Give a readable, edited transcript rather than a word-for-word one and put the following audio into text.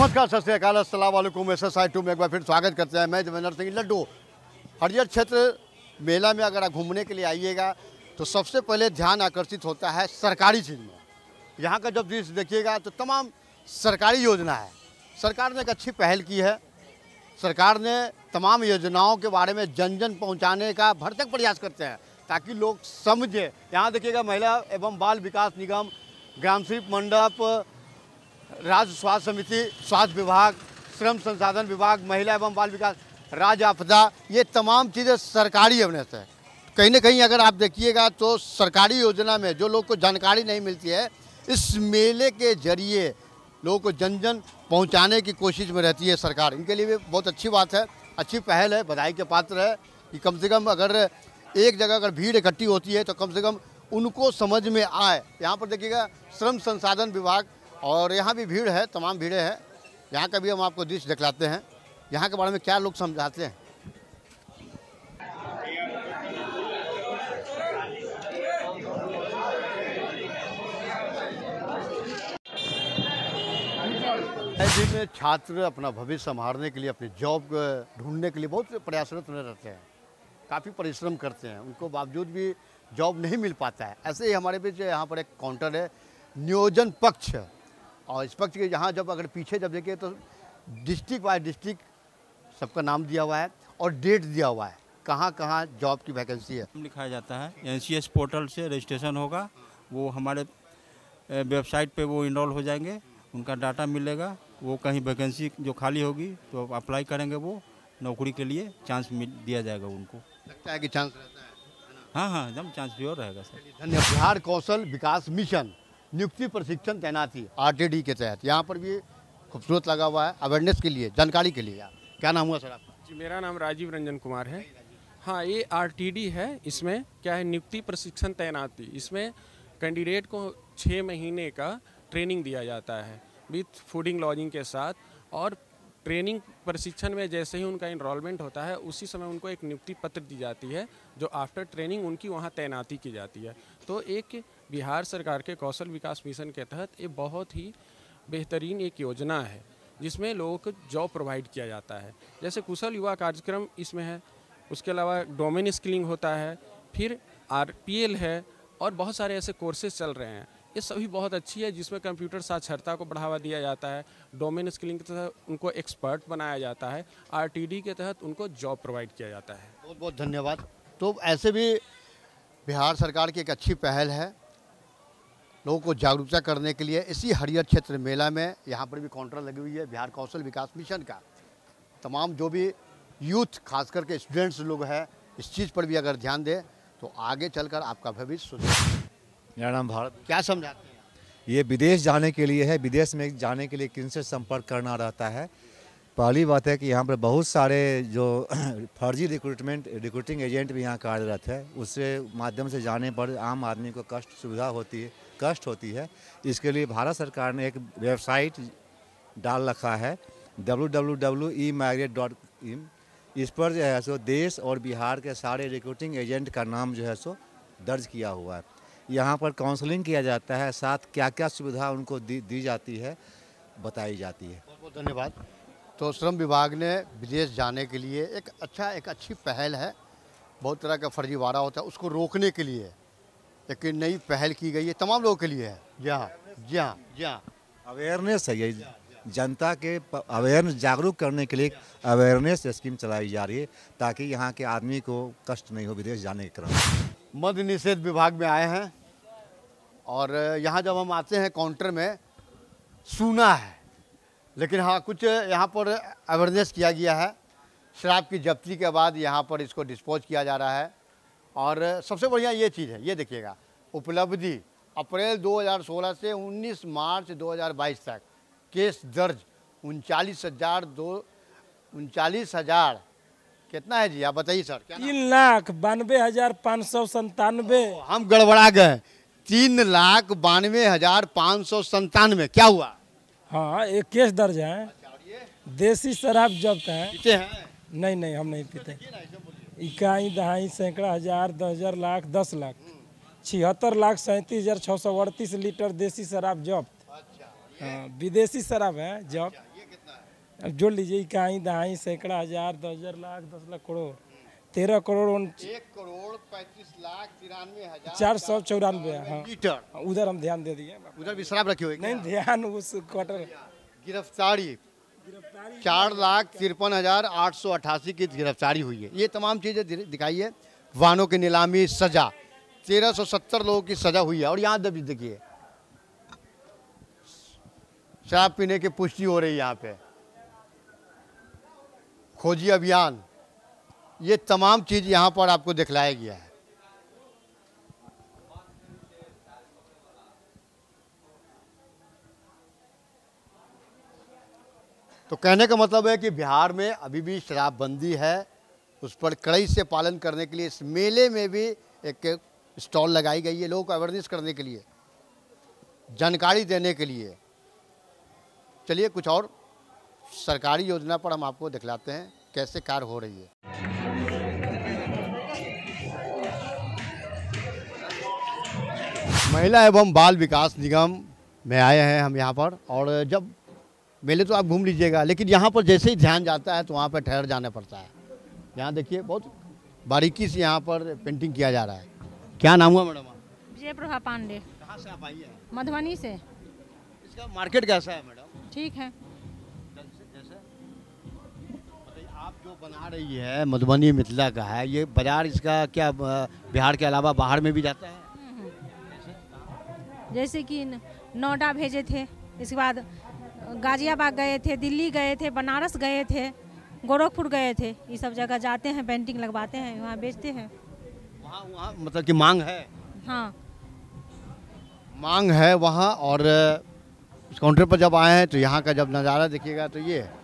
नमस्कार, सत श्री अकाल, अस्सलाम वालेकुम। SSI2 में एक बार फिर स्वागत करते हैं। मैं देवेंद्र सिंह लड्डू। हरियर क्षेत्र मेला में अगर आप घूमने के लिए आइएगा तो सबसे पहले ध्यान आकर्षित होता है सरकारी चीज़ में। यहाँ का जब दृश्य देखिएगा तो तमाम सरकारी योजना है। सरकार ने एक अच्छी पहल की है। सरकार ने तमाम योजनाओं के बारे में जन जन पहुँचाने का भरसक प्रयास करते हैं ताकि लोग समझें। यहाँ देखिएगा महिला एवं बाल विकास निगम, ग्राम शिल्प मंडप, राज्य स्वास्थ्य समिति, स्वास्थ्य विभाग, श्रम संसाधन विभाग, महिला एवं बाल विकास, राज्य आपदा, ये तमाम चीज़ें सरकारी एवनेस है। कहीं ना कहीं अगर आप देखिएगा तो सरकारी योजना में जो लोग को जानकारी नहीं मिलती है, इस मेले के जरिए लोगों को जन जन पहुंचाने की कोशिश में रहती है सरकार। इनके लिए भी बहुत अच्छी बात है, अच्छी पहल है, बधाई के पात्र है कि कम से कम अगर एक जगह अगर भीड़ इकट्ठी होती है तो कम से कम उनको समझ में आए। यहाँ पर देखिएगा श्रम संसाधन विभाग, और यहाँ भी भीड़ है, तमाम भीड़ें हैं। यहाँ का भी हम आपको दृश्य दिखलाते हैं, यहाँ के बारे में क्या लोग समझाते हैं। में छात्र अपना भविष्य संभालने के लिए, अपनी जॉब ढूंढने के लिए बहुत प्रयासरत रहते हैं, काफ़ी परिश्रम करते हैं, उनको बावजूद भी जॉब नहीं मिल पाता है। ऐसे ही हमारे बीच यहाँ पर एक काउंटर है, नियोजन पक्ष, और इस पक्ष के यहाँ जब अगर पीछे जब देखें तो डिस्ट्रिक्ट वाइज डिस्ट्रिक्ट सबका नाम दिया हुआ है और डेट दिया हुआ है, कहाँ कहाँ जॉब की वैकेंसी है। लिखाया जाता है NCS पोर्टल से रजिस्ट्रेशन होगा, वो हमारे वेबसाइट पे वो इनरोल हो जाएंगे, उनका डाटा मिलेगा, वो कहीं वैकेंसी जो खाली होगी तो अप्लाई करेंगे, वो नौकरी के लिए चांस दिया जाएगा उनको। लगता है कि चांस रहता है? हाँ, एकदम चांस प्योर रहेगा सर। धन्यवाद। बिहार कौशल विकास मिशन नियुक्ति प्रशिक्षण तैनाती RTD के तहत यहाँ पर भी खूबसूरत लगा हुआ है, अवेयरनेस के लिए, जानकारी के लिए। क्या नाम हुआ सर आपका? जी, मेरा नाम राजीव रंजन कुमार है। हाँ, ये RTD है। इसमें क्या है, नियुक्ति प्रशिक्षण तैनाती। इसमें कैंडिडेट को 6 महीने का ट्रेनिंग दिया जाता है विथ फूडिंग लॉजिंग के साथ, और ट्रेनिंग प्रशिक्षण में जैसे ही उनका इनरोलमेंट होता है उसी समय उनको एक नियुक्ति पत्र दी जाती है, जो आफ्टर ट्रेनिंग उनकी वहाँ तैनाती की जाती है। तो एक बिहार सरकार के कौशल विकास मिशन के तहत ये बहुत ही बेहतरीन एक योजना है जिसमें लोगों को जॉब प्रोवाइड किया जाता है। जैसे कुशल युवा कार्यक्रम इसमें है, उसके अलावा डोमेन स्किलिंग होता है, फिर RPL है, और बहुत सारे ऐसे कोर्सेज चल रहे हैं। ये सभी बहुत अच्छी है, जिसमें कंप्यूटर साक्षरता को बढ़ावा दिया जाता है, डोमेन स्किलिंग के तहत उनको एक्सपर्ट बनाया जाता है, RTD के तहत उनको जॉब प्रोवाइड किया जाता है। बहुत बहुत धन्यवाद। तो ऐसे भी बिहार सरकार की एक अच्छी पहल है लोगों को जागरूकता करने के लिए। इसी हरियर क्षेत्र मेला में यहाँ पर भी काउंटर लगी हुई है बिहार कौशल विकास मिशन का। तमाम जो भी यूथ, खास करके स्टूडेंट्स लोग हैं, इस चीज़ पर भी अगर ध्यान दें तो आगे चलकर आपका भविष्य सुधरेगा। मेरा नाम भारत। क्या समझाते हैं? ये विदेश जाने के लिए है। विदेश में जाने के लिए किनसे संपर्क करना रहता है? पहली बात है कि यहाँ पर बहुत सारे जो फर्जी रिक्रूटिंग एजेंट भी यहाँ कार्यरत है, उससे माध्यम से जाने पर आम आदमी को कष्ट होती है। इसके लिए भारत सरकार ने एक वेबसाइट डाल रखा है www.emigrate.in। इस पर जो है सो देश और बिहार के सारे रिक्रूटिंग एजेंट का नाम जो है सो दर्ज किया हुआ है। यहाँ पर काउंसलिंग किया जाता है, साथ क्या क्या सुविधा उनको दी जाती है बताई जाती है। बहुत बहुत धन्यवाद। तो श्रम विभाग ने विदेश जाने के लिए एक अच्छी पहल है। बहुत तरह का फर्जीवाड़ा होता है, उसको रोकने के लिए एक नई पहल की गई है, तमाम लोगों के लिए है। जी हाँ, अवेयरनेस है, ये जनता के अवेयरनेस, जागरूक करने के लिए अवेयरनेस स्कीम चलाई जा रही है ताकि यहाँ के आदमी को कष्ट नहीं हो विदेश जाने के क्रम। मद्य निषेध विभाग में आए हैं और यहाँ जब हम आते हैं काउंटर में सुना है, लेकिन हाँ कुछ यहाँ पर अवेयरनेस किया गया है। शराब की जब्ती के बाद यहाँ पर इसको डिस्पोज किया जा रहा है। और सबसे बढ़िया ये चीज़ है, ये देखिएगा, उपलब्धि अप्रैल 2016 से 19 मार्च 2022 तक केस दर्ज 39,000 कितना है जी, आप बताइए सर। 3,92,597। हम गड़बड़ा गए, 3,92,597। क्या हुआ? हाँ, एक केस दर्ज है। देसी शराब जब्त है। पीते हैं? नहीं, हम नहीं पीते। इकाई दहाई सैकड़ा हजार 10,000 लाख 10 लाख 76,37,638 लीटर देसी शराब जब्त। हाँ, विदेशी शराब है जब्त। अब जोड़ लीजिए इकाई दहाई सैकड़ा हजार 10,000 लाख 10 लाख करोड़ 13 करोड़ 1,35,93,हजार 494। हाँ लीटर। उधर हम ध्यान दे दिए। उधर भी शराब रखी हुई है नहीं क्या? ध्यान उस क्वार्टर गिरफ्तारी 4,53,888 की गिरफ्तारी हुई है। ये तमाम चीज़ें दिखाई है। वाहनों की नीलामी, सजा 1370 लोगों की सजा हुई है। और यहाँ देखिए शराब पीने की पुष्टि हो रही है। यहाँ पे खोजी अभियान, ये तमाम चीज़ यहाँ पर आपको दिखलाया गया है। तो कहने का मतलब है कि बिहार में अभी भी शराबबंदी है, उस पर कड़ाई से पालन करने के लिए इस मेले में भी एक स्टॉल लगाई गई है, लोगों को अवेयरनेस करने के लिए, जानकारी देने के लिए। चलिए कुछ और सरकारी योजना पर हम आपको दिखलाते हैं कैसे कार्य हो रही है। महिला एवं बाल विकास निगम में आए हैं हम यहाँ पर। और जब मेले तो आप घूम लीजिएगा, लेकिन यहाँ पर जैसे ही ध्यान जाता है तो वहाँ पर ठहर जाना पड़ता है। यहाँ देखिए बहुत बारीकी से यहाँ पर पेंटिंग किया जा रहा है। क्या नाम हुआ मैडम? विजय प्रभा पांडे। कहाँ से आप आई हैं? मधुबनी से। इसका मार्केट कैसा है मैडम? ठीक है। जैसे मतलब आप जो बना रही है मधुबनी मिथिला का है, ये बाजार इसका क्या बिहार के अलावा बाहर में भी जाता है? जैसे कि नोएडा भेजे थे, इसके बाद गाजियाबाद गए थे, दिल्ली गए थे, बनारस गए थे, गोरखपुर गए थे। ये सब जगह जाते हैं, पेंटिंग लगवाते हैं, वहाँ बेचते हैं। वहाँ मतलब कि मांग है? हाँ मांग है वहाँ। और इस काउंटर पर जब आए हैं तो यहाँ का जब नज़ारा देखिएगा तो ये है।